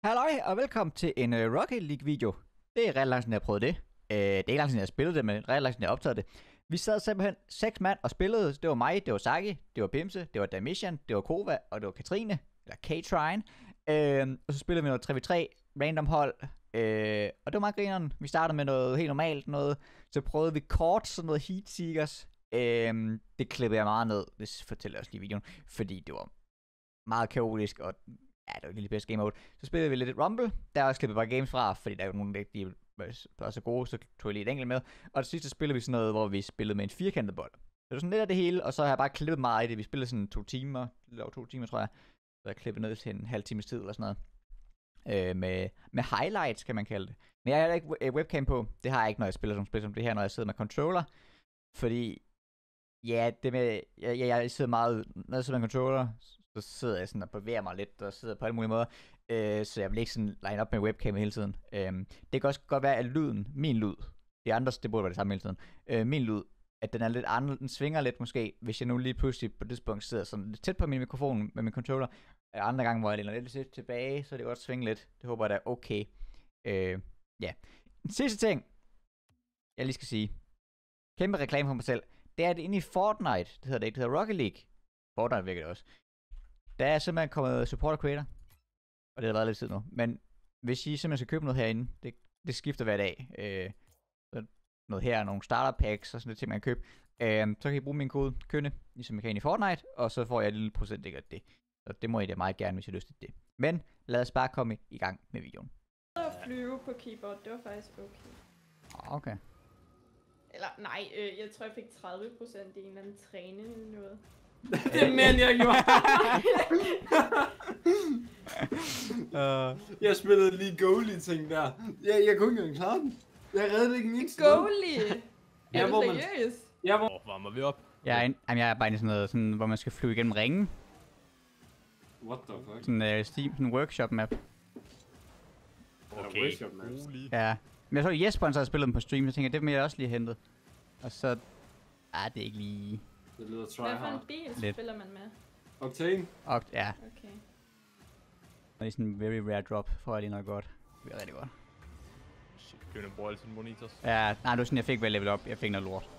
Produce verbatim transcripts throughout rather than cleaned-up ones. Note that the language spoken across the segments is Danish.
Halløj og velkommen til en uh, Rocket League video. Det er ret lang siden jeg har prøvet det. Uh, det er ikke lang siden jeg har spillet det, men ret lang siden jeg har optaget det. Vi sad simpelthen seks mand og spillede. Det var mig, det var Saki, det var Pimse, det var Damisian, det var Kova og det var Katrine. Eller K-Trine. Uh, og så spillede vi noget tre v tre random hold. Uh, og det var meget grineren. Vi startede med noget helt normalt noget. Så prøvede vi kort sådan noget Heat Seekers. Uh, det klippede jeg meget ned. Det fortæller jeg også lige i videoen. Fordi det var meget kaotisk og... Ja, det var lige bedste game mode. Så spillede vi lidt Rumble. Der er også klippet bare games fra, fordi der er jo nogle, der de var så gode, så tog jeg lige et enkelt med. Og det sidste spillede vi sådan noget, hvor vi spillede med en firkantet bold. Så det var sådan lidt af det hele, og så har jeg bare klippet meget i det. Vi spillede sådan to timer, eller to timer tror jeg. Så jeg klippet ned til en halv times tid eller sådan noget. Øh, med, med highlights, kan man kalde det. Men jeg har ikke webcam på. Det har jeg ikke, når jeg spiller sådan spil som det her, når jeg sidder med controller. Fordi, ja, det med, jeg, jeg, jeg sidder meget, når jeg sidder med controller, så sidder jeg sådan og bevæger mig lidt, og sidder på alle mulige måder. Øh, så jeg vil ikke sådan line op med webcam hele tiden. Øh, det kan også godt være, at lyden, min lyd, de andres, det burde være det samme hele tiden. Øh, min lyd, at den er lidt anderledes, den svinger lidt måske, hvis jeg nu lige pludselig på det tidspunkt sidder sådan lidt tæt på min mikrofon med min controller. Og andre gange, hvor jeg læner lidt tilbage, så det godt svinge lidt. Det håber jeg, det er okay. Øh, ja. Den sidste ting, jeg lige skal sige. Kæmpe reklame for mig selv. Det er, at inde i Fortnite, det hedder det ikke, det hedder Rocket League. Fortnite virker det også. Der er simpelthen kommet supporter creator. Og det har været lidt tid nu. Men hvis I simpelthen skal købe noget herinde, det, det skifter hver dag. Øh, noget her, nogle starter packs og sådan noget ting, man kan købe. Øh, så kan I bruge min kode kønne, ligesom jeg kan i Fortnite, og så får jeg et lille procent af det. Så det må I da meget gerne, hvis I har lyst til det. Men lad os bare komme i gang med videoen. At flyve på keyboard, det var faktisk okay. Okay. Eller nej, øh, jeg tror jeg fik tredive procent i en eller anden træning eller noget. Det er mere end jeg gjorde. uh. Jeg spillede lige goalie ting der. Jeg, jeg kunne ikke engang klare den. Jeg reddede ikke en eneste. Goalie? Ja, er du hvor man- seriøs? Jeg var... Hvor varmer vi op? Jeg er, en, jamen, jeg er bare inde i sådan noget, sådan, hvor man skal flyve igennem ringen. What the fuck? Sådan en uh, Steam, sådan en workshop map. Okay, workshop maps. rolig. Ja. Men jeg så Jesper, han så har spillet dem på stream, så tænker jeg, det må jeg også lige have hentet. Og så... Ah, det er ikke lige... Det lyder try Hvad for en hard. bil Lidt. spiller man med? Octane. Og ja, Okay. det er sådan en very rare drop, får jeg lige noget godt. Det bliver rigtig godt. Shit, Kønne bruger alle sine monitors. Ja, nej, det var sådan, jeg fik vel level op. Jeg fik noget lort.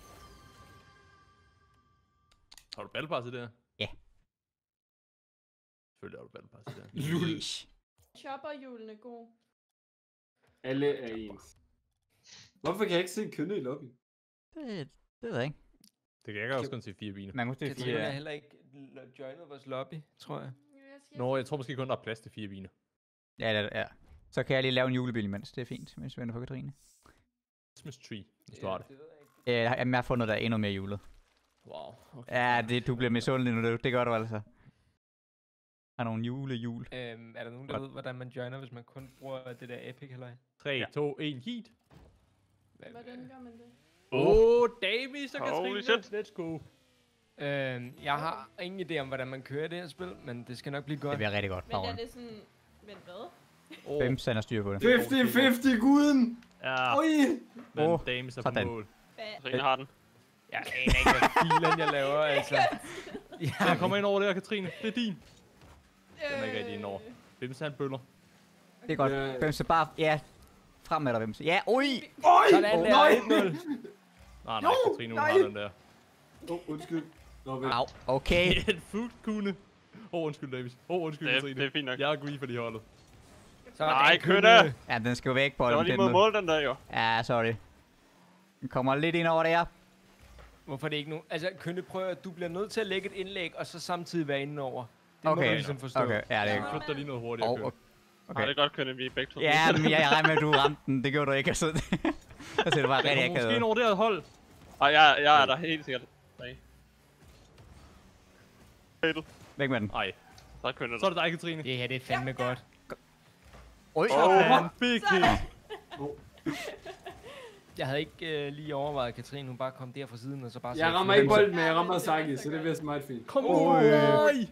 Har du battle pass i det her? Ja. Selvfølgelig har du battle pass i det her. Lul. Yeesh. Chopperhjulene god. Alle er ens. Hvorfor kan jeg ikke se kønne i lobby? Det, det ved jeg ikke. Det kan jeg også kun se fire biler. Man kunne se Katrine er fire... heller ikke lo- joinet vores lobby, tror jeg. Nå, jeg tror måske kun der er plads til fire biler. Ja, det, ja. Så kan jeg lige lave en julebil imens. Det er fint, mens vi venter på Katrine. Christmas tree, hvis du har det. det ved jeg ikke. Ja, jamen, jeg har fundet, der er endnu mere julet. Wow. Okay. Ja, det, du bliver misundelig nu. Det, det gør du altså. Har nogle julejul. Øhm, er der nogen, der ved, hvordan man joiner, hvis man kun bruger det der epic halløj? tre, to, et, heat. Hvordan gør man det? Åh, oh, Davis og Holy Katrine. shit. Let's go. Øhm, jeg har ingen idé om, hvordan man kører det her spil, men det skal nok blive Det godt. bliver rigtig godt. Men er Farven. det sådan... Vent, hvad? Oh, Hvem sender styr på det? halvtreds halvtreds guden! ja, Oj! men Åh, Davis er på sådan. mål. Hvad? Katrine har den. Jeg aner ikke, hvad filen jeg laver, altså. Jeg kommer ind over der, Katrine. Det er din. Den er ikke rigtig Øh, ind over. Hvem han bøller? Det er godt. Ja. Hvem så bare... Ja, frem med dig, hvem så... Ja, ui! Oj! Sådan der, Nej! et nul. Nej, nej, Jo, Katrine, hun nej. har den der. Åh, oh, undskyld. Nå, vent. Au, okay. En fugt kunne. Åh, oh, undskyld, Davis. Åh, oh, undskyld, Det, Katrine. det er fint nok. Jeg er agree for de holdet. Så Nej, Kønne. Kønne! Ja, den skal jo væk på Det var den. lige mod mål, den der jo. Ja, sorry. Den kommer lidt ind over der. Hvorfor er det ikke nu? Altså, Kønne prøver, at du bliver nødt til at lægge et indlæg, og så samtidig være inde over. Det Okay. må du ligesom forstå. Okay, ja, det er... Flyt dig lige noget hurtigere, Oh, Kønne. okay. Okay. Ja, det er godt, Kønne, vi er begge to. Ja, men jeg, jeg regner med, at du ramte den. Det gjorde du ikke. Altså, så ser det bare rigtig Jeg måske akavet. ind over det her hold. Og jeg, jeg er der helt sikkert. Nej. Fatal. Væk med den. Ej, Så er Kønne så er der. det dig, Katrine. Det her, det er fandme godt. Oj, Sådan, big hit. Jeg havde ikke øh, lige overvejet, at Katrine hun bare kom der fra siden, og så bare... Jeg sagde, rammer "Hvem ikke så?" bolden, men jeg rammer Saki, så det bliver meget fint. Kom Oj. on. Nej.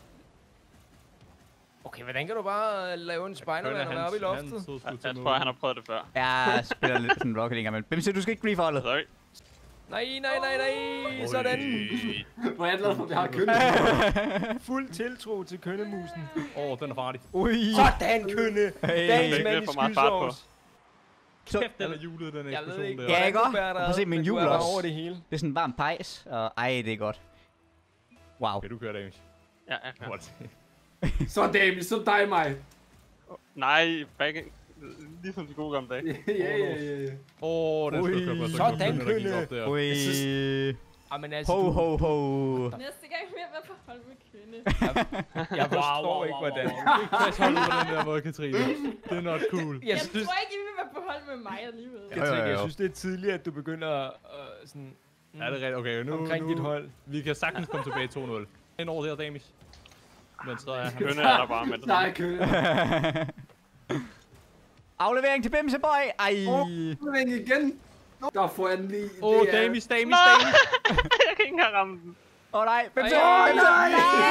Okay, hvordan kan du bare øh, lave en Spider-Man og være oppe i loftet? så Jeg, jeg tror, han har prøvet det før. jeg spiller lidt sådan Rocket League, men hvem siger, du skal ikke grief holdet? Sorry. Nej, nej, nej, nej. Sådan. Hvor er jeg glad for, at vi har kønne. Fuld tiltro til kønnemusen. Åh, oh, den er farlig. Ui. Sådan, kønne. Hey. Dagens Ikke mand i for meget fart på. skyldsovs. Så, Kæft, den er julet, den Jeg ved eksplosion ikke, der. Ja, ikke hvordan du også? bærer dig Prøv at se ad, min men hjul du er bare også. over det hele. det er sådan en varm pejs, og ej, det er godt. Wow. Okay, du kører damage. Ja, ja, ja. What? Så David, så dig mig. Nej, back ligesom de gode gamle dage. Ja, ja, ja, ja. Åh, oh, den skulle Ui. køre på. Sådan, der gik kønne. op der. Ui. Jamen altså, Ho, du, ho, ho. Næste gang vil jeg være på hold med kvinde. jeg forstår ikke, hvordan. Du kan ikke passe hold på den der måde, Katrine. Det er not cool. Jeg Jeg synes, tror ikke, I vil være på hold med mig alligevel. Jo, jo, Katrine, jeg jo. synes, det er tidligt, at du begynder uh, sådan... Mm, Ja, det er rigtigt. Okay, nu, omkring nu, dit hold. Vi kan sagtens komme tilbage to nul. En over der, Damis. Men så er han... Kønne er der bare med det. Nej, kønne. Aflevering til Bimse Boy. Ej. Åh, Udving igen. Der får jeg den lige. Åh, oh, Det er- Damis, Damis, Nå! Damis. Jeg kan ikke engang ramme den. Åh oh, nej, Bimse. Ej, Bimse. nej.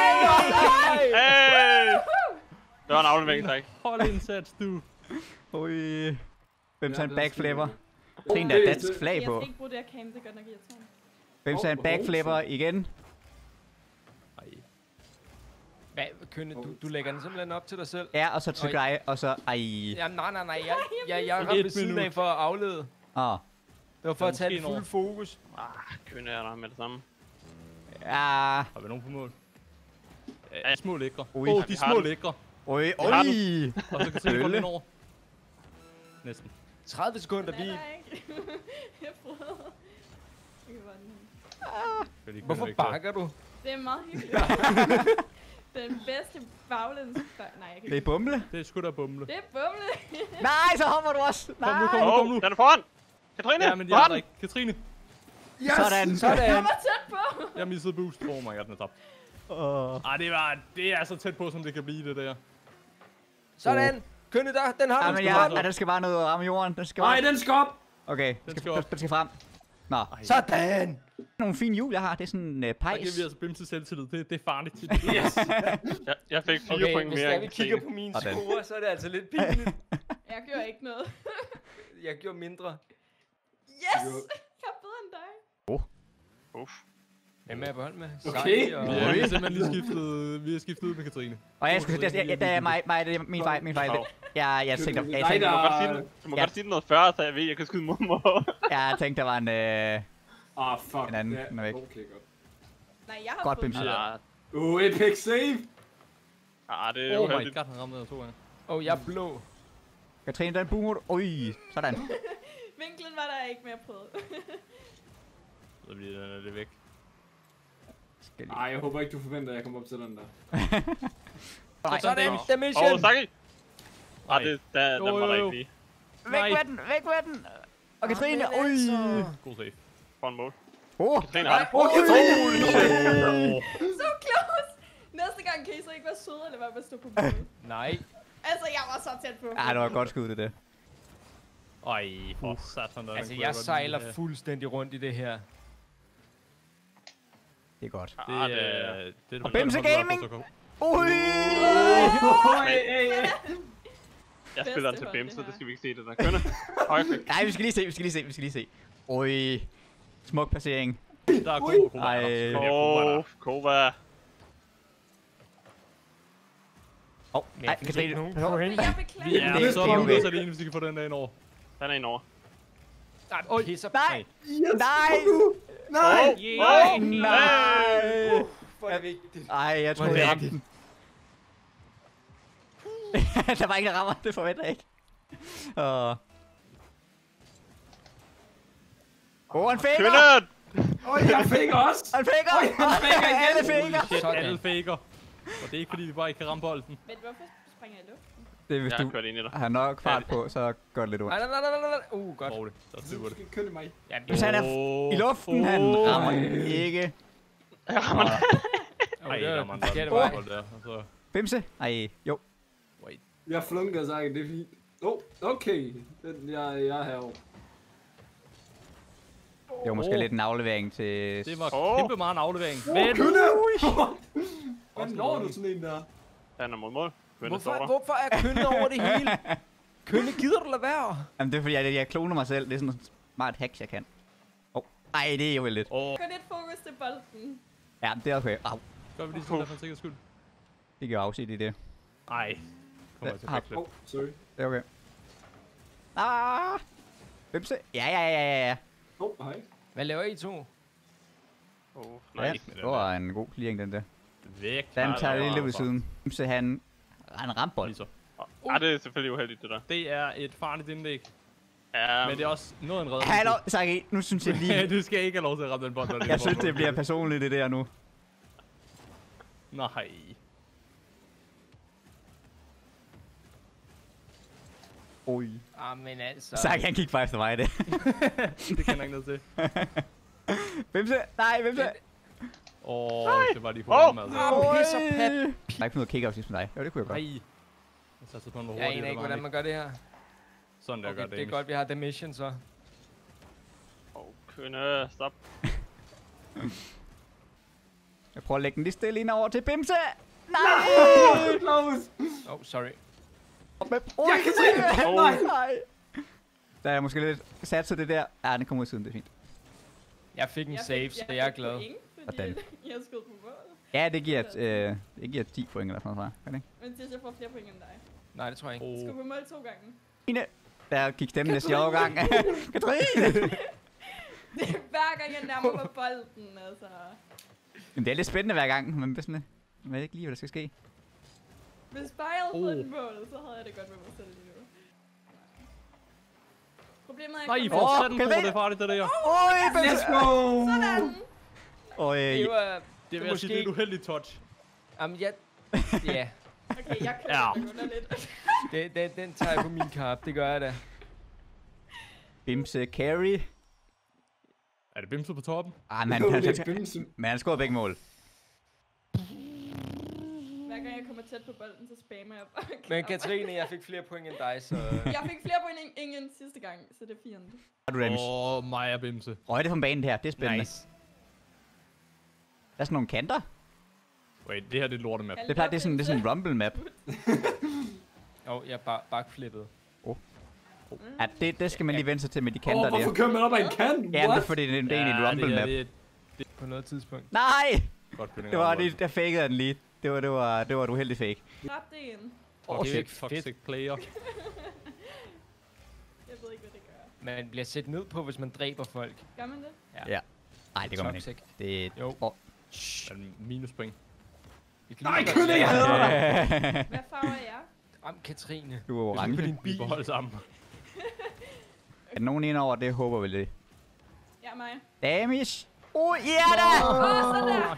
Hey! Det var en aflevering, tak. Hold indsats, du. Ui. Bimse Ja, en det er backflipper. Åh, Se, der er det- dansk det- flag Jeg på. skal ikke bruge det her cam, det er godt nok irriterende. Bimse en Åh, backflipper igen. Ej. Hvad, Kønne, du, du lægger den simpelthen op til dig selv? Ja, og så til Oj. Guy, og så... Ej. Ja, nej, nej, nej. Jeg, jeg, jeg Et ramte ved siden minut. af for at aflede. Åh. Det var for Ja, at tage måske det fulde en fokus. Ah, kønne er der med det samme. Ja. Har vi nogen på mål? Ja, små lækre. Åh, Ui. oh, Ja, de vi har små den. lækre. Ui, har den. ui. Og så kan Katrine få den ind over. Næsten. tredive sekunder, Den er vi... der ikke. Jeg prøvede. Jeg kan bare den. Skal lige Hvorfor kønne væk, så. bakker du? Det er meget hyggeligt. Den bedste baglæns... Nej, jeg kan Det er ikke. bumle. Det er sgu da bumle. Det er bumle. Nej, så hopper du også. Kom nu, Nej. kom nu, Åh, kom nu. den er foran! Katrine, Ja, men jeg foran! har der ikke. Katrine, Yes! Sådan. Sådan. Jeg var tæt på. jeg missede boost. Oh my god, den er tabt. Åh. Ah, det var, det er så tæt på, som det kan blive, det der. Sådan. Kønne der, den har Ja, du. men sgu ja, hånden. ja, den skal bare ned og ramme jorden. Den skal Nej, bare... den skal op. Okay, Den den skal, skal op. den skal frem. Nå, Sådan. nogle fine hjul, jeg har. Det er sådan en uh, Der giver pejs. vi altså Bimse selvtillid. Det, det er farligt. Yes. Jeg, jeg fik fire Okay, point hvis mere jeg end vi kigger Katrine. på mine Sådan. score, så er det altså lidt pinligt. Jeg gjorde ikke noget. Jeg gjorde mindre. Yes! Jeg er bedre end dig. Uff. Hvem er jeg på hold med? Okay. Saki og... Vi har, vi har simpelthen lige skiftet, vi har skiftet ud med Katrine. Og jeg skulle... Det, det, det er mig, mig, det er min fejl, min fejl. Au. Jeg, jeg tænkte, jeg Nej, tænkte, Du må der- godt sige, den- du må Ja. godt sige den noget før, så jeg ved, at jeg kan skyde mod mig. jeg tænkte, der var en... Øh, Ah, fuck. En anden, Ja, den er væk. Okay, godt. Nej, jeg har Godt, fået Bimse. mere. Ja, Oh, epic save. ah, det er Oh my uheldigt. god, han ramte der to gange. Åh, oh, jeg er blå. Katrine, den boomer. Ui, sådan. Vinklen var der ikke mere på. Så bliver den er lidt væk. Skal lige... Ej, jeg håber ikke, du forventer, at jeg kommer op til den der. Nej, Sådan, Damis. Dimension. Åh, Saki! Nej. Ah, det, der, Jo, den var der jo, jo. ikke lige. væk Nej. med den, væk med den. Og Katrine, Jamen, ui. altså. God save. For en mål. Åh, Katrine har den. Åh, Katrine! So close! Næste gang kan I så ikke være søde, eller hvad med at stå på målet. Nej. Altså, jeg var så tæt på. ja, det var et godt skud, det der. Ej, for satan. der. Altså, Den kunne jeg godt sejler lide. fuldstændig rundt i det her. Det er godt. Ah, Det det er... Det er det, Og Bimse man kan Gaming! få så godt. Ui. Hey, hey, hey. Jeg spiller den til Bedste Bimse, hold, det det her. skal vi ikke se, det der. Kønne. Høj fik. Nej, vi skal lige se, vi skal lige se, vi skal lige se. Ui. Smuk placering. Der er god Kova. Ej. Der er Kova der. Åh, Kova. Åh, oh, Men nej, jeg fik Katrine. ikke nogen pas på. point. Jeg Vi beklager. er Det så er langt okay. ud, så det er en, hvis vi kan få den der ind over. Den er en over. Nej, Oj. pisser. Nej, Yes, nej, Nej! Yeah. nej. Hvor er det vigtigt. Ej, jeg Hvor troede, er jeg det ramte den. Der var ikke der rammer, det forventer jeg ikke. Åh. Åh, han faker! Kønne! Åh, jeg fik også! Han faker! han faker igen. Alle faker! Shit, Sådan. alle faker. Og det er ikke fordi, vi bare ikke kan ramme bolden. Men hvorfor springer jeg i luften? Det er, hvis Jeg har du kørt ind i dig. har nok fart på, så går det lidt ondt. Nej, nej, nej, nej, nej, nej. Uh, godt. Hvor det? Der er styr på det. skal kønne mig. Ja, Hvis han er Åh, i luften, han åh. rammer ikke. Jeg rammer den. Ej, det er der man forkerte der vej. bold der. Og så... Bimse? Ej, jo. Jeg flunker, sagt, det er fint. Åh, oh, okay. Den, jeg, jeg er herovre. Det var måske Åh. lidt en aflevering til... Det var Åh. kæmpe meget en aflevering. Åh, Men... kønne! Hvordan når du sådan en der? Den er mod mål. Kønne står Hvorfor, der. hvorfor er Kønne over det hele? Kønne, gider du lade være? Jamen, det er fordi, jeg, jeg kloner mig selv. Det er sådan et smart hack, jeg kan. Ej, det er jo lidt. Åh, Kun et fokus til bolden. Ja, det er okay. Au. gør vi lige sådan der for en sikkerheds skyld. Det kan jo afse i det. Ej. Kommer jeg til Har- backflip. Åh, oh, sorry. Det er okay. Ah! Bimse? Ja, ja, ja, ja, ja. Åh, oh, hej. Hvad laver I to? Åh, Ja, nej. det var en god clearing, den der. Væk. Den Nej, tager det lige var lidt ved for- siden. Bimse, han... Han ramte bold. Lige så. Ah, det er selvfølgelig uheldigt, det der. Det er et farligt indlæg. Ja, Men det er også noget af en redning. Hallo, Saki, nu synes jeg lige... Du skal ikke have lov til at ramme den bold. når det er Jeg synes, bold. det bliver personligt, det der nu. Nej. Oj. Ah, men altså... Saki, han gik bare efter mig, det. Det kan jeg ikke noget til. Bimse, nej, Bimse. Åh, oh, det var lige på Åh! ham, altså. Ah, pis og pat. Der er ikke noget kick-off ligesom dig. Jo, det kunne jeg godt. Nej. Jeg satte på, hvor Jeg hurtigt aner det ikke, var. hvordan man gør det her. Sådan der Okay, gør det er damage. godt, vi har The Mission så. Åh, kønne, stop. Jeg prøver at lægge den lige stille ind over til Bimse. Nej! Close. Oh, sorry. Jeg kan se det! Åh. Nej! Nej. Der er måske lidt sat til det der. Ja, den kommer ud siden, det er fint. Jeg fik en Jeg save, fik- så jeg er fik glad. point, fordi Hvordan? jeg skød på mål. Ja, det giver, øh, det giver ti point eller sådan noget, tror jeg. Men til jeg får flere point end dig. Nej, det tror jeg ikke. Åh. Skød på mål to gange. Katrine! Der gik stemmen næste overgang. Katrine! Det er hver gang jeg nærmer mig bolden, altså. Men det er lidt spændende hver gang, men sådan, jeg ved ikke lige, hvad der skal ske. Hvis bare jeg havde Oh. fået et mål, så havde jeg det godt med mig selv lige nu. Problemet er, Nej, at I jeg får kommer Åh, sat den kan på, vi- det er farligt, det der. Oj, Let's go! sådan. Øj, Det var... Det vil jeg sige, det er et uheldigt touch. Jamen, jeg... Ja, Okay, jeg kører Ja. ja. under lidt. det, det, den tager jeg på min kap. Det gør jeg da. Bimse carry. Er det Bimse på toppen? Ah, men Jo, han, det er han, Bimse. men han scorede begge mål. Hver gang jeg kommer tæt på bolden, så spammer jeg bare. Men Katrine, jeg fik flere point end dig, så... Jeg fik flere point end ingen sidste gang, så det er fint. Har du damage? Åh, oh, mig og Bimse. Røg det på banen her, det er spændende. Nice. Der er sådan nogle kanter. Wait, det her det er et lortemap. Det plejer, det er sådan, det er sådan en rumble map. Åh, oh, jeg er backflippet. Ja, det, det skal man lige vende sig til med de Åh, kanter hvorfor der. kører man op ad en kant? Ja, det er What? fordi, det er, det er egentlig et rumble det er- map. det er På noget tidspunkt. Nej! godt kønning. Det var lige, der fakede den lige. Det var, det var, det var et uheldigt fake. Dræb det en. Åh, Oh, det er jo ikke toxic fedt. player. Jeg ved ikke, hvad det gør. Man bliver set ned på, hvis man dræber folk. Gør man det? Ja. Nej, det gør man ikke. Toxic. Det er... Jo. Åh. Er det minuspoint? Vi kan Nej, lige så godt kønne, jeg sige- hader dig! Hvad farve er jeg? Ram Katrine. Du er orange. På din Vi bil. beholder sammen. Er der nogen ind over det? Håber vel det. Ja, mig. Damish! Oh, ja da! Åh, oh, sådan der.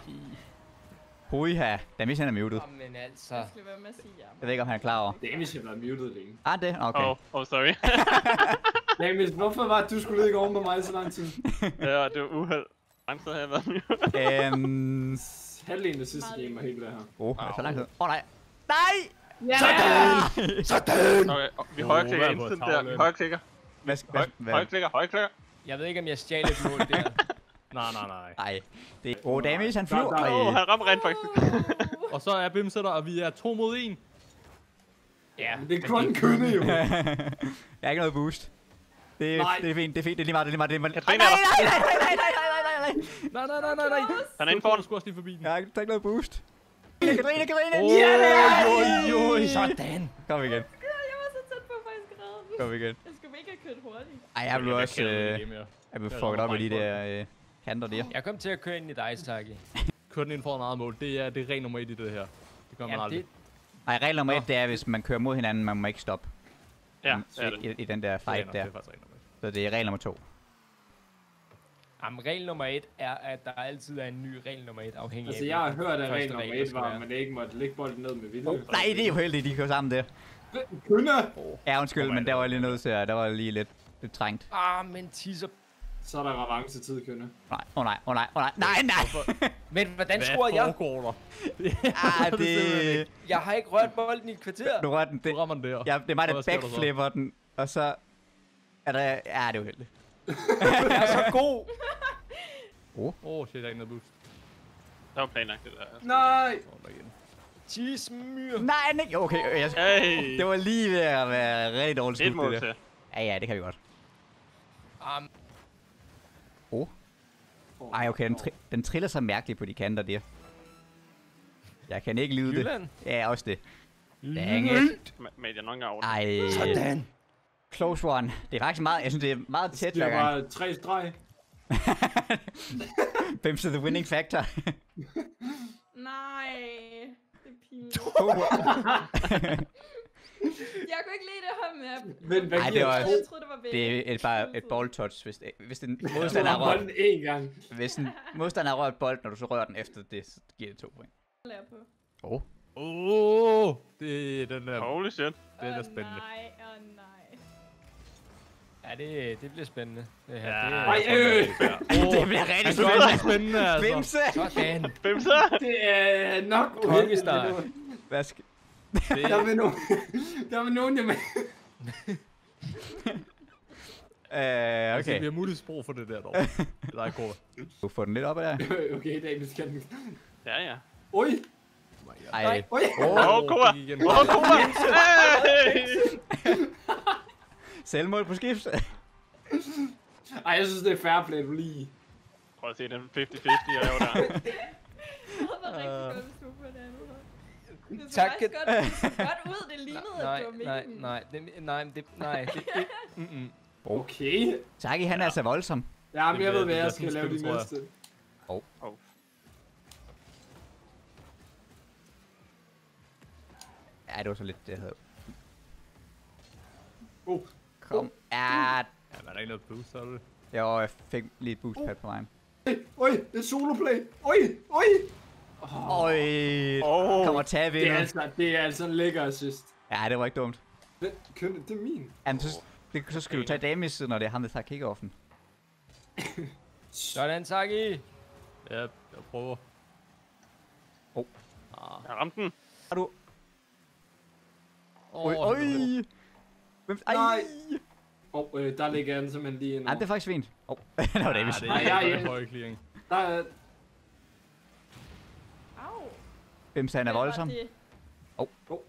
Huiha. Damish han er muted. Jamen altså. Jeg skal være med at sige ja. Jeg ved ikke, om han er klar over. Damish har været muted længe. Ah, det? Okay. Åh, oh, sorry. Damish, hvorfor var det, du skulle ligge oven på mig så lang tid? Ja, det var uheld. Langtid har jeg været med. Øhm... Halvdelen af sidste game var helt det her. Åh, oh, så lang tid. Åh, oh, nej. Nej! Sådan! Sådan! Okay, og vi Åh, højreklikker hvad på instant der. tavlen? Vi højreklikker. Hvad, hvad, Høj, hvad? højreklikker, højreklikker. Jeg ved ikke, om jeg stjal et mål der. Nej, nej, nej. Ej. Det... Åh, oh, Damish han flyver. Der- der- Åh, Ej. han rammer rent faktisk. Og så er Bimse der, og vi er to mod en. Ja. Det er kun kønne jo. Jeg har ikke noget boost. Det er, Nej. det er fint, det er fint, det er lige meget, det er lige meget, det er lige meget. Katrine Nej, er nej, der. nej, nej, nej, nej, nej, nej, nej, nej. Nej, nej, nej, nej, nej. Han er inde foran. Du skulle også lige forbi den. Jeg har ikke ikke noget boost. Katrine, Katrine! Åh, Ja! oj, oj. Sådan. Kom igen, Jeg var så tæt på faktisk at redde den. kom igen. Jeg skulle ikke have kørt hurtigt. Ej, jeg blev også, kender øh, det game her. jeg blev fucket op med de der øh, kanter der. Jeg kom til at køre ind i dig, Saki. Kør den ind foran eget mål. Det er, det er regel nummer et i det her. Det gør man Ja, aldrig. det, Ej, regel nummer et, det er, hvis man kører mod hinanden, man må ikke stoppe. Ja, Mm, det er det. I, I den der Det er fight nok- der. Det er faktisk regel nummer et. Så det er regel nummer to. jamen, regel nummer et er, at der altid er en ny regel nummer et, afhængig Altså, af, jeg har hvilken hørt, at første regel nummer regel, der et skal var, være. at man ikke måtte lægge bolden ned med vilje. Nej, det er jo heldigt, de kører sammen der. Kønne! Ja, undskyld, Kom men an, der var det lige var nødt til at, der var lige lidt, lidt trængt. Ah, men teaser. Så er der revanche tid, kønne. Nej, åh oh, nej, åh oh, nej, åh oh, nej, nej, nej! Men hvordan Hvad scorer jeg? foregår der? Ah, Det er simpelthen det... Jeg har ikke rørt bolden i et kvarter. Du rørte den, det... Du rammer den der. Ja, det er mig, Og der hvad sker der så? backflipper den, og så... Er der... Ja, det er uheldigt. Jeg er så god. Åh, oh, shit, der er ikke noget boost. Det var planlagt, det der. Nej! Åh, der er igen. Cheese myr. Nej, ikke. Okay, jeg... Hey! Det var lige ved at være rigtig dårligt Et skud, mål det der. til. Ja, ja, det kan vi godt. Um, Oh. Ej, okay, den, tri den triller så mærkeligt på de kanter der. Jeg kan ikke lide Jylland. det. Ja, også det. Dang it. Med jeg nogle gange over. Ej. Sådan. Close one. Det er faktisk meget, jeg synes, det er meget tæt Det hver er gang. bare tre streg. Bimse the winning factor. Nej, det er pinligt. Jeg kunne ikke lide det her med. Men hvad Ej, det giver var- to? Jeg troede, det var begge. Det er et, bare et ball touch, hvis, det, hvis den Du modstander har har rørt, bolden én gang. hvis en modstander har rørt bolden, når du så rører den efter det, så giver det to point. Lærer på. Åh. Åh, oh, det den der. Holy shit. Det er da Åh, spændende. Nej, åh nej. Ja, det, det bliver spændende. Det her, Ja, det er... Ej, øh. Det bliver rigtig Det er spændende. spændende, altså. Bimse! Sådan. Hvem så? Det er nok Kongestart. uheldigt. Hvad skal... Det, Der vil nogen, der vil nogen, jeg med. Øh, altså, okay. vi har muligvis brug for det der dog. Det er godt. Du får den lidt op af der. Okay, David skal den. Ja, ja. Oj, Ej. oj. Åh, oh, Koma! Åh, oh, Koma! Hey! Selvmål på skift. Ej, jeg synes, det er fair play, du lige. Prøv at se den halvtreds halvtreds, jeg laver der. Det havde været rigtig godt, hvis du på det andet hold. Det så Tak. faktisk godt, godt ud. Det lignede, Nej, at du var nej, meningen. nej, det, nej, det, nej, det, det, mm, mm. Okay. Taki, han er altså voldsom. Ja, men jeg Det ved, bliver- hvad det jeg bliver skal sådan lave de spil, tror jeg. næste. Oh. Ja, det var så lidt, det havde... Oh. Kom. Ja, Ja, men er der ikke noget boost, så er det? jo, jeg fik lige et boost pad på mig. Oj, det er soloplay. Oj, oj. Øj, Åh. kommer tage Det er vinder. altså, det er altså en lækker assist. Ja, det var ikke dumt. Det, køn, det er min. Jamen, så, det, så skal du tage damage, når det er ham, der tager kick-offen. Sådan, Taki. Ja, jeg prøver. Jeg ramte den. Har du... Åh, Øj, øj! Hvem... Ej! Nej. Åh, oh, øh, der ligger den simpelthen lige ind. Ej, det er faktisk fint. Åh, oh, det var Ja, damage. det Nej, er jeg- ikke en høj clearing. Der er... Au. Hvem sagde, han er Hvad var voldsom? det? Oh.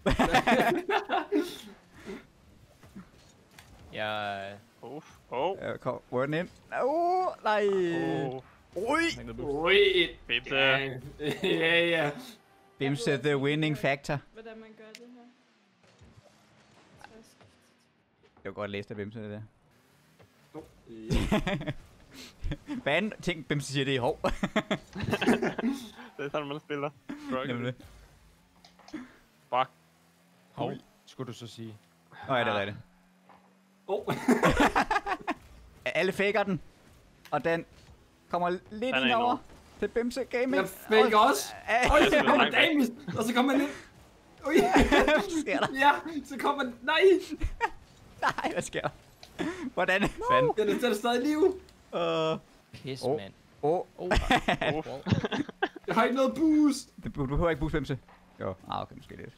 Ja, Uff. Åh. Øh, kom, rør den ind. Åh, oh, nej! Åh. Ui! Der er ikke noget boost. Oj, et... Bimse. Ja, ja, ja. Bimse the winning factor. Hvordan man gør det her. Træsk. Jeg kan godt læse det, Bimse, det der. Oh, ja. Hvad anden ting, Bimse siger, det er hov. Det er sådan, man spiller. Nemlig. Fuck. hov, skulle du så sige. Nå, ja, det er rigtigt. Oh. Alle faker den. Og den kommer lidt Den er ind indover. over til Bimse Gaming. Jeg fik også. Ej, Oj, så spiller kommer langt væk. Damis, og så kommer han ind. Oj. hvad sker der? Ja, så kommer... Nej, Nej, hvad sker der? Hvordan fanden? den er, den er stadig i live. Uh, Pis, Åh. mand. oh. Oh, Uff. Jeg har ikke noget boost. Du, du behøver ikke boost Bimse. Jo, ah, okay, måske lidt.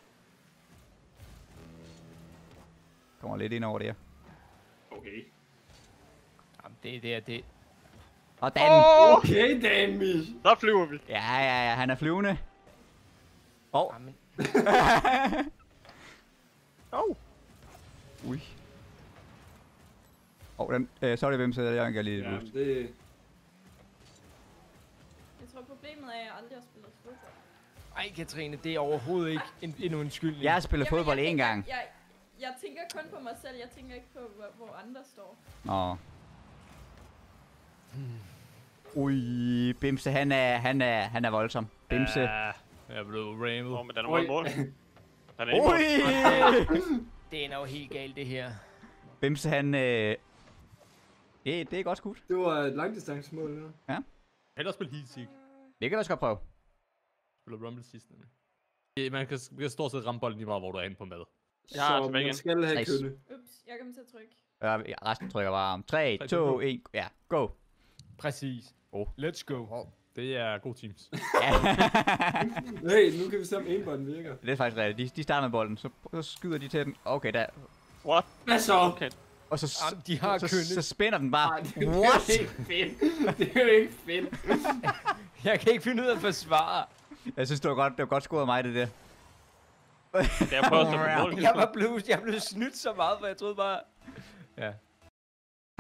Kommer lidt ind over det her. Okay. jamen, det, det er det. Og Dan! Åh! Okay, Damis. Der flyver vi. Ja, ja, ja, han er flyvende. Åh, oh. Jamen, Åh. Ui. Åh, oh, den, øh, sorry, Bimse, jeg gør lige et Ja, boost. det... Jeg tror, problemet er, at jeg aldrig har spillet fodbold. ej, Katrine, det er overhovedet ikke en, en undskyldning. Jeg har spillet Jamen, fodbold jeg én tænker- gang. Jeg, jeg tænker kun på mig selv. Jeg tænker ikke på, hvor, hvor andre står. Nå. Ui, Bimse, han er, han er, han er voldsom. Bimse. Ja, jeg er blevet rammet. Åh, men den er Oj. mod mål. Den er i mål. Ui! Det er jo helt galt, det her. Bimse, han... Øh... Det, det er godt skudt. Det var et langdistancemål nu. Hellere spille Heat Seek. Det kan vi også godt prøve. Spiller Rumble sidst. nemlig. Ja, man kan, man kan stort set ramme bolden lige meget, hvor du er inde på mad. Jeg har Så tilbage igen. man skal have Nice. kønne. Ups, jeg kommer til at trykke. Ja, resten trykker bare om. tre, Tre, to, to, et. Ja, go. Præcis. Oh. Let's go. Det er gode teams. Ja. Hey, nu kan vi se, om aimbotten virker. Det er faktisk rigtigt. De, de starter med bolden, så, så skyder de til den. Okay, der. What? Hvad så? Okay. Og så, Jamen, de har så, kønnet. så spænder den bare. Ej, det, det er What? jo ikke fedt. Det er jo ikke fedt. Jeg kan ikke finde ud af at forsvare. Jeg synes, det var godt, det var godt scoret af mig, det der. Det er på at stå på mål. Jeg var blevet, jeg blev snydt så meget, for jeg troede bare... Ja. Hej,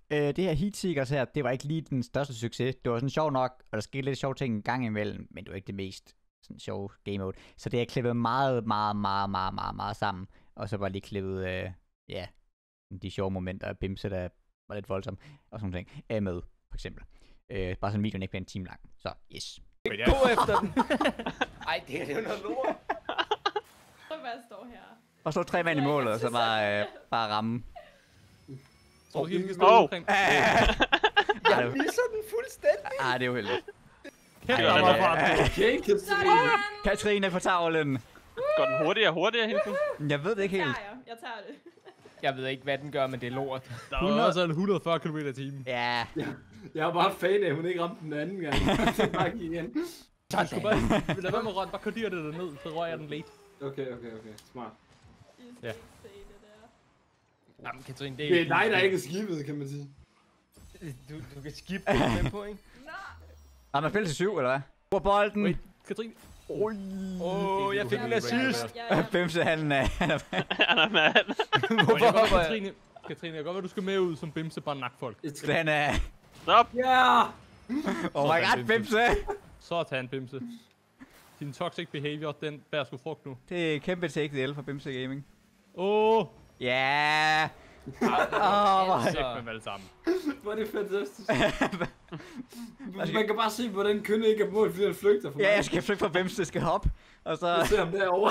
Øh, det her Heatseekers her, det var ikke lige den største succes. Det var sådan sjov nok, og der skete lidt sjove ting en gang imellem, men det var ikke det mest sådan sjove game mode. Så det er klippet meget, meget, meget, meget, meget, meget sammen. Og så bare lige klippet, øh, ja, de sjove momenter af Bimse, der var lidt voldsomme, og sådan nogle ting, øh, med, for eksempel. Øh, bare sådan en video ikke bliver en time lang. Så, yes. Gå efter den. Ej, det er jo noget lort. Prøv at stå her. Og så tre mand i målet, og så bare, øh, bare ramme. Så vi skal stå Åh. omkring. Jeg misser den fuldstændig. Ah, det er jo heldigt. Kæft, Ja, der ja, var ja. fra. Okay, Katrine. Sådan! Katrine på tavlen. Går den hurtigere og hurtigere hele tiden? Jeg ved det ikke Tager helt. jeg. Jeg tager det. Jeg ved ikke, hvad den gør, men det er lort. Der var altså et hundrede og fyrre kilometer i timen. Ja. Jeg er bare fan af, at hun ikke ramte den anden gang. Det bare gik igen. Jeg skulle bare, lad være med rønt, bare kordier det derned, så rører jeg den late. Okay, okay, okay. Smart. I skal Ja. ikke se det der. Jamen, Katrine, det er Det er ikke... dig, der ikke er skibet, kan man sige. Du, du kan skippe det med på, ikke? Nå! Har man spillet til syv, eller hvad? Hvor bolden? Wait, Katrine. Oj. Åh, oh, jeg fik en assist. Ja, ja. Bimse, han er... han er- Han er mand. Hvorfor hopper jeg? Katrine? Katrine, jeg kan godt være, du skal med ud som Bimse, bare nak folk. Han er... Stop. Ja! Oh my god, Bimse! Sådan, Bimse. Din toxic behavior, den bærer sgu frugt nu. Det er kæmpe take the L for Bimse Gaming. Åh! Oh, Ja. Åh, Altså, kæft med dem alle sammen. Hvor er det fantastisk. Man kan bare se, hvordan kønne ikke er mål, fordi han flygter fra mig. Ja, jeg skal flygte fra Bimse, skal hoppe. Og så... Jeg ser ham derovre.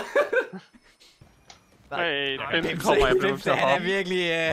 Hey, Nej, hvem Bimse, kommer jeg blevet Bimse, til at han er hoppe? virkelig...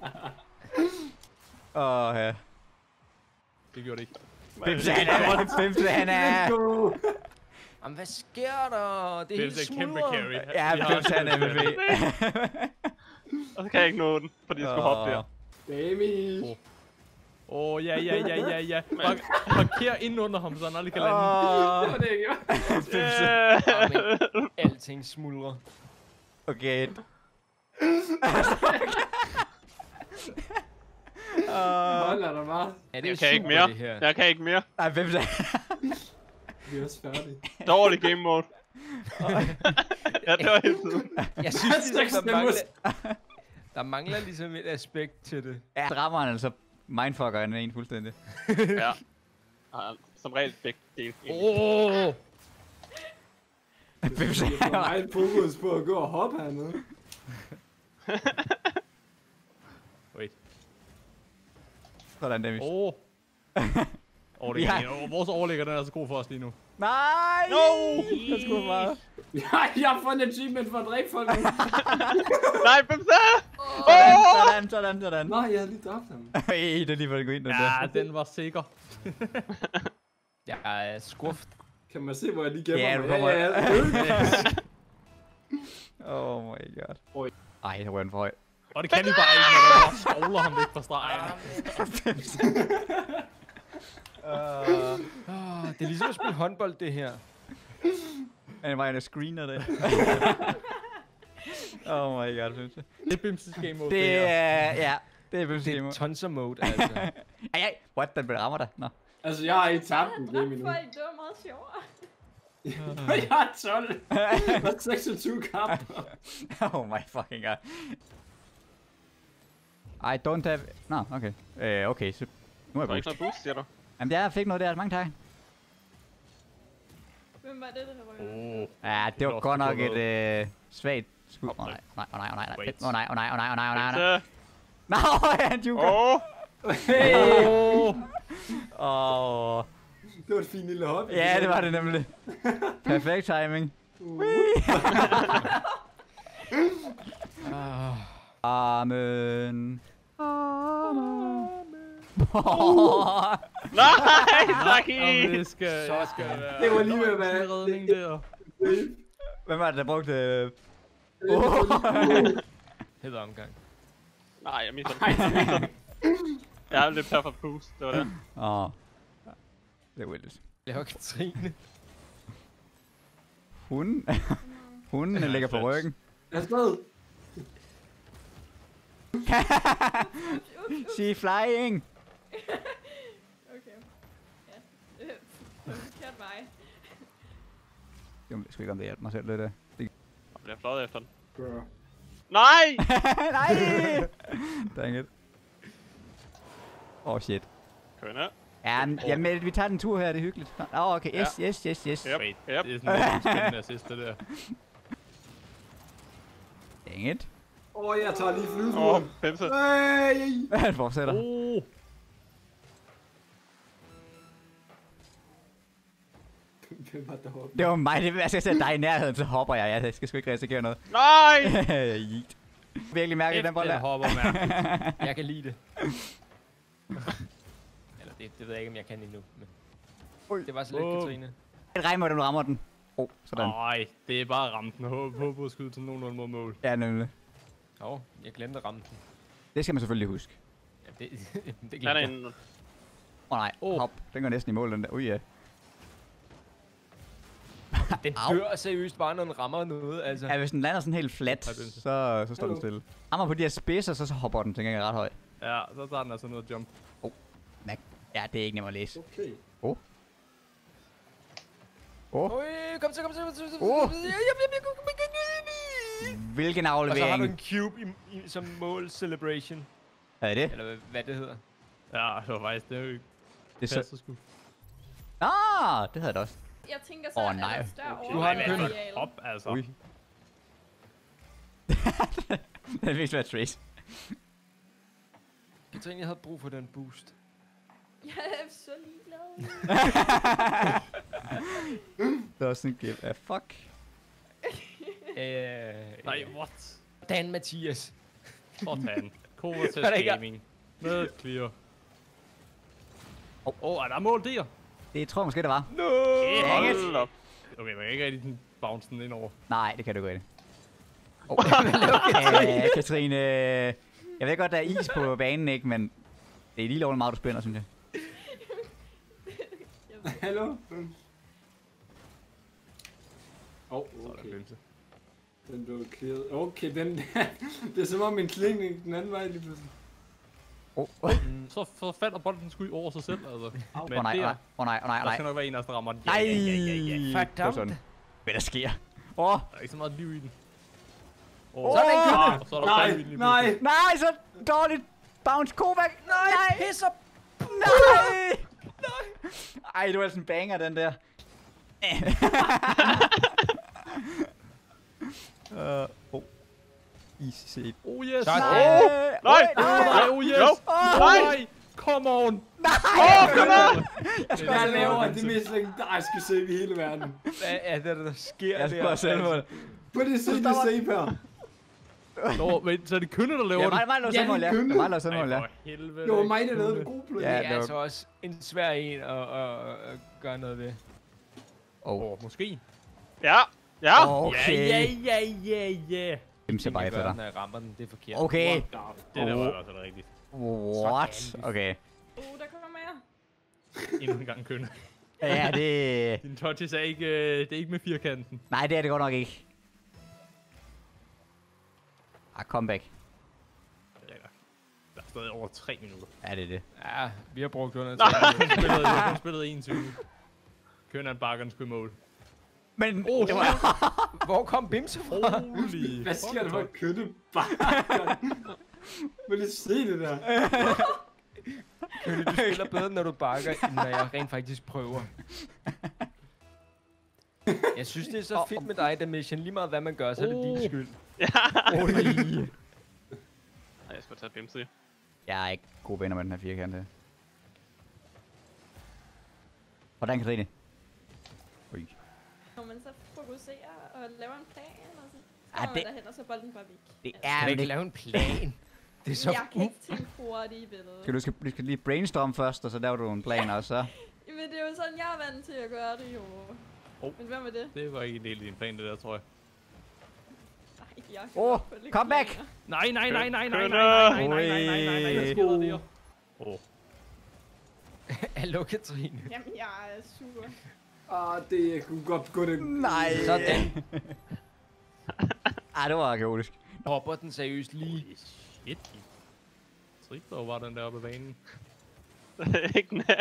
Åh, uh... oh, ja. Det gjorde det ikke. Bimse, han er... Bimse, han er... Let's go! Jamen, hvad sker der? Det er helt Bimse er kæmpe smuldret. carry. Ja, Vi har Bimse, han er M V P. Og så kan jeg ikke nå den, fordi jeg skulle hoppe der. Baby! Åh, oh, ja, ja, ja, ja, ja. Park, parker ind under ham, så han aldrig kan lande. Åh, Det var det, jeg gjorde. Bimse. Jamen, alting smuldrer. Okay. Åh, Hold da bare. Ja, det er Jeg kan ikke super, mere. det her. Jeg kan ikke mere. ej, Bimse. Vi er også færdige. Dårlig game mode. Ja, det var hele tiden. Jeg synes, Hashtag ligesom, der, stemmer. mangler, der mangler ligesom et aspekt til det. Ja, så rammer han altså mindfucker han en fuldstændig. Ja. Ja, som regel begge dele. Åh! Oh, Bimse. Jeg får meget fokus på at gå og hoppe hernede. wait. Sådan, Dennis. Åh. Overlægger Ja. lige nu. Vores overlægger, den er så god for os lige nu. Nej! No! Det skulle meget. Ja, jeg har fundet achievement for at dræbe folk. Nej, Bimse! Sådan, sådan, sådan, sådan. Nej, jeg havde lige dræbt ham. Ej, det er lige for at gå ind den Ja, der. den var sikker. Jeg er skuffet. Kan man se, hvor jeg lige gemmer Ja, mig? du kommer- Ja, ja, Oh my god. Oj. Ej, der var en for høj. Og det kan vi bare ikke, når der bare skovler ham væk fra stregen. Oh, det er ligesom at spille håndbold, det her. Han var en screener det. Oh my god, synes jeg. Det er Bimses game mode, Det her. er, ja, det er Bimse Det er Gamer. tonser mode, altså. Ej, ej, what, den rammer dig? Nå. Altså, jeg har ikke tabt en game endnu. Folk, det var meget sjovere. Jeg har tolv. Og seksogtyve kampe. Oh my fucking god. I don't have... Nå, okay. Øh, okay, så... Nu er Der er jeg ikke boost. noget boost, siger du? Jamen, jeg fik noget der. Mange tak. Hvem var det, der var Åh. Ja, det var også godt nok godt et øh, svagt skud. Åh Hop, nej, nej, åh nej, åh nej, nej. Wait. Åh nej, åh nej, åh nej, åh nej, åh nej, åh nej. Bimse! Nå, han juker. Åh! Åh. Åh. Det var et fint lille hop. Ja, det var det nemlig. Perfekt timing. Amen. Amen. Nej, Saki! Jamen, det skal, Så jeg skal være... Det var lige ved at Der var være- en redning der. Hvem var det, der brugte... Øh... Hedder omgang. Nej, jeg misser den. Jeg misser den. Jeg har lidt perfect boost, det var det. Åh. Det er wildt. Laver Katrine. Hunden. Hunden den ligger på ryggen. Jeg er stadig. She flying. Okay. Ja. Øh, på en forkert vej. Jeg skal ikke om det hjælper mig selv lidt. øh. Det... Jeg bliver fløjet efter den. Bro. Nej! Nej! Dang it. Åh, oh, shit. Kønne. Ja, men, jamen, vi tager den tur her, det er hyggeligt. Åh, oh, okay, yes, Ja. yes, yes, yes. Yep. Wait, Yep. det er sådan en spændende assist, det der. Dang it. Åh, oh, jeg tager lige Åh, flydeturen. oh, Pimse. Hey! Han fortsætter. Oh. Hvem var deroppe? Det var mig, det jeg skal sætte dig i nærheden, så hopper jeg. Jeg skal sgu ikke risikere noget. Nej! Yeet. Virkelig mærkeligt, den bold Den der. hopper mærkeligt. Jeg kan lide det. Eller det, det ved jeg ikke, om jeg kan endnu. Men Ui. det var så lidt, Wow. Katrine. Det regner med, at du rammer den. Åh, oh, sådan. Nej, det er bare ramt den. Håb, håb på at skyde til nogenlunde mod mål. Ja, nemlig. Åh, oh, jeg glemte at ramme den. Det skal man selvfølgelig huske. Ja, det, det Han er glemte jeg. inde. Åh oh, nej, Åh. hop. Den går næsten i mål, den der. Ui, ja. Den Au. dør seriøst bare, når den rammer noget, altså. Ja, hvis den lander sådan helt flat, Hej, Bimse. så, så står den Hallo. stille. Rammer på de her spidser, så, så hopper den til gengæld ret højt. Ja, så tager den altså noget jump. Ja, det er ikke nemt at læse. Okay. Åh. Åh. Ui, kom så, kom så, kom så, kom så. Åh. Ja, ja, ja, ja, Hvilken Og så har du aflevering. en cube i, i, som mål celebration. Er det det? Eller hvad, hvad det hedder. Ja, det var faktisk, det er jo ikke Det er så... passer sgu. Ah, det havde det også. Jeg tænker så, Åh, at nej. der er større Du har en kønne. overfladsareal. Hop, altså. Ui. Det er virkelig svært trace. Katrine, jeg havde brug for den boost. Jeg er så ligeglad. Det er også sådan en give a fuck. Øh, Nej, what? Dan Mathias. Sådan. Kovacs Hvad er det, ikke? Gaming. Med clear. Åh, Åh. oh, oh, er der mål der? Det tror jeg måske, det var. No! Dang it. Hold op. Okay, man kan ikke rigtig sådan bounce den ind over. Nej, det kan du ikke. Oh. Æh, Katrine, jeg ved godt, der er is på banen, ikke? Men det er lige lovligt meget, du spænder, synes jeg. Hallo? Åh, oh, Så er der okay. Bimse. Den blev clearet. Okay, den der. Det er som om min kling den anden vej lige pludselig. Åh, oh. Så, så falder bolden sgu over sig selv, altså. Åh Men nej, åh der, nej, åh nej, åh nej, der nej. skal nok være en af os, der rammer den. Nej! Ja, ja, ja, ja, ja. Fuck Det var down. sådan. Hvad der sker? Åh, oh. Der er ikke så meget liv i den. Oh. Så er der en kønne! Og så er der Nej, bagvind lige nej. pludselig. nej, så dårligt. Bounce Kovac. Nej, Piss op! nej. Ej, det var altså en banger, den der. uh, oh. Easy set. Oh yes! Sådan. Nej! Nej, Nej! Nej, oh yes! Jo. Oh, Nej! nej! Come on! Åh, kom on! Jeg laver det mest legendariske save i hele verden. Hvad er det, der sker Jeg der? skal bare selvmål. På det se, det save her. Nå, men så er det kønne, der laver Ja, det? mig, mig lavede Ja, selvmål, det ja. kunne. Det var mig, der lavede selvmål, ja. for helvede. Det var mig, der lavede den gode play. Ja, Det det er var- altså også en svær en at, at, at gøre noget ved. Oh. Åh, måske. Ja, ja. Okay. Ja, ja, ja, ja. Dem ser bare efter dig. Når jeg rammer den, det er forkert. Okay. Det der var også det rigtigt. What? Okay. Uh, der kommer mere. Endnu en gang kønne. Ja, det... Din touches er ikke, øh, det er ikke med firkanten. Nej, det er det godt nok ikke. Ah, comeback. Ja, der er stadig over tre minutter. Ja, det er det. Ja, vi har brugt under Jeg har kun spillet, jeg har kun spillet enogtyve. Kønne han bakkeren skulle i mål. Men... Oh, det var... Hvor kom Bimse fra? Holy Hvad sker der for fuck. at kønne bakker? Vil du se det der? Kønne, du spiller bedre, når du bakker, end når jeg rent faktisk prøver. Jeg synes, det er så fedt med dig, der mission. Lige meget hvad man gør, så er det din skyld. Nej, jeg skal tage Bimse. Jeg er ikke god venner med den her firkant her. Hvordan, Katrine? Ui. Når man så fokuserer og laver en plan, og så Ah, kommer det- man derhen, og så er bolden bare væk. Det Kan er du ikke det. lave en plan? Det er så... Jeg kan ikke tænke hurtigt i billedet. Skal du skal, du skal lige brainstorm først, og så laver du en plan, og så... Men det er jo sådan, jeg er vant til at gøre det jo. Oh. Men hvad med det? Det var ikke en del af din plan, det der, tror jeg. Nej, jeg kan Åh, godt få lidt come back! planer. Nej, nej, nej, nej, nej, Kønne! nej, nej, nej, nej, nej, nej, nej, hvad sker der der? Åh, Hallo, Katrine. Jamen, jeg er super. Ah, det kunne godt gå det. Nej! Sådan. Ej, det var kaotisk. Hopper den seriøst lige. holy shit. Tripler var den der oppe på banen. Ikke nær.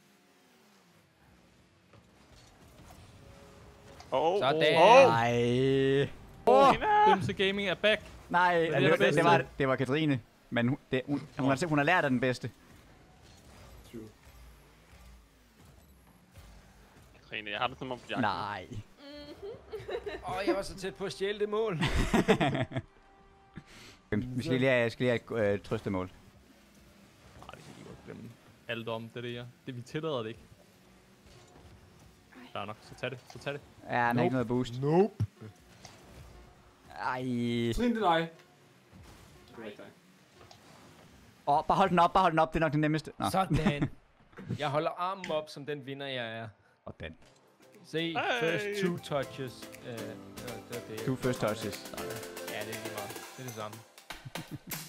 Åh, Sådan. åh. Nej. Åh, Katrine! Bimse Gaming er back. Nej, det det, det, bedste. det, var, det var Katrine. Men hun, det, hun, hun, har, hun har lært af den bedste. Trine. Jeg har det som om, jeg... Nej. Åh, oh, jeg var så tæt på at stjæle det mål. Vi skal lige have, skal lige have et uh, trøstemål. Nej, det kan I godt glemme. Alt om det der. Det vi tillader det ikke. Der er nok, så tag det, så tag det. Ja, han har Nope. ikke noget boost. Nope. Ej. Trine, det er dig. Det er ikke dig. Åh, oh, bare hold den op, bare hold den op. Det er nok det nemmeste. Nå. Sådan. Jeg holder armen op, som den vinder, jeg er. Og den. Se, Hey. first two touches. Uh, det, det, det, Two first touches. Ja, det er lige meget. Det er det samme.